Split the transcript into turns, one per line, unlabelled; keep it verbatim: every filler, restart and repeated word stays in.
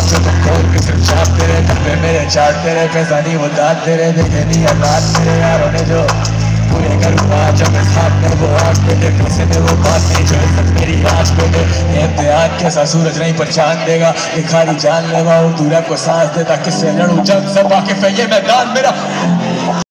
पे तो खोल के सिर्फ छाप तेरे डब्बे मेरे चाट तेरे पैसा नहीं वो दांत तेरे देखे नहीं हालात मेरे यारों ने जो पूरे करूँगा जब मैं सामने वो आँख पे दे पैसे में वो बात नहीं जो इज्जत मेरी आँख पे दे ये इम्तिहान कैसा सूरज नहीं पहचान देगा ये खाली जान लेवा और तू रैप को सांस देता किससे लड़ूं जंग सब वाकिफ है ये मैदान मेरा।